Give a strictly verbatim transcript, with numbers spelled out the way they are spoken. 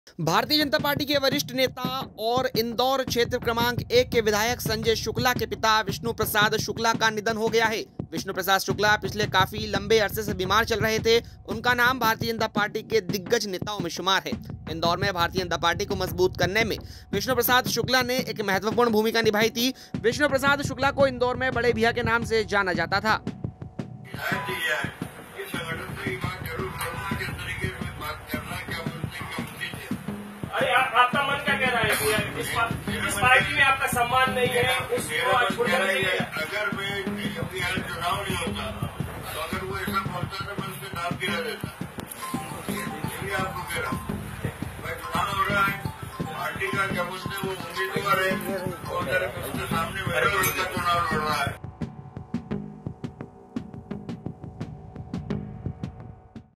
Bharatiya Janata party के वरिष्ठ नेता और इंदौर क्षेत्र क्रमांक एक के विधायक संजय शुक्ला के पिता विष्णु प्रसाद शुक्ला का निधन हो गया है। विष्णु प्रसाद शुक्ला पिछले काफी लंबे अरसे से बीमार चल रहे थे। उनका नाम भारतीय जनता पार्टी के दिग्गज नेताओं में शुमार है। इंदौर में भारतीय जनता पार्टी को मजबूत करने में विष्णु प्रसाद शुक्ला ने एक महत्वपूर्ण भूमिका निभाई थी। विष्णु प्रसाद शुक्ला को इंदौर में बड़े भैया के नाम से जाना जाता था। अरे आपका मन क्या कह रहा है कि इस, इस पार्टी में आपका सम्मान नहीं है, उसको आज छोड़ देना चाहिए। अगर मैं अभी आज चुनाव नहीं होता तो अगर वो ऐसा बोलता तो मैं उसके नाम गिरा देता। इसलिए आपको कह रहा हूँ भाई चुनाव हो रहा है, पार्टी का क्या बोलते वो उम्मीदवार है और उसके सामने